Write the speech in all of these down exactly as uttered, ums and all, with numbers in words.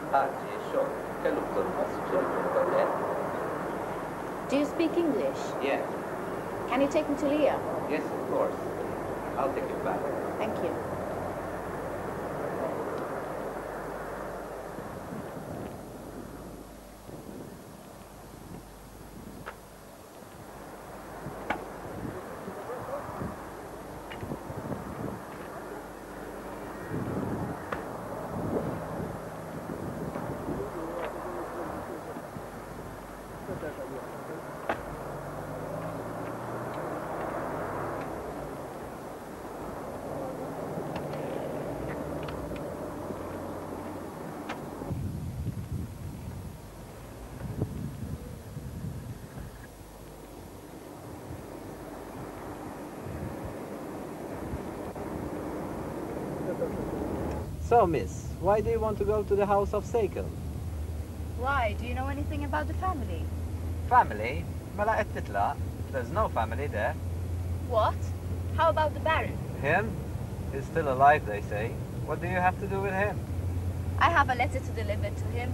Ah, sure. Do you speak English? Yes. Can you take me to Leah? Yes, of course. I'll take you back. Thank you. So, miss, why do you want to go to the house of Sekel? Why? Do you know anything about the family? Family? Mela qed titlaq. There's no family there. What? How about the Baron? Him? He's still alive, they say. What do you have to do with him? I have a letter to deliver to him.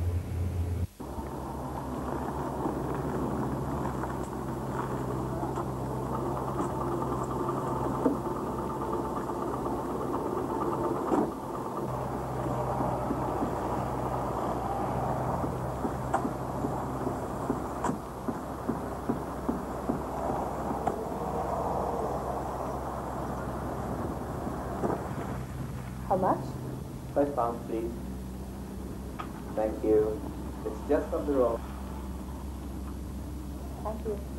How much? Five pounds, please. Thank you. It's just up the road. Thank you.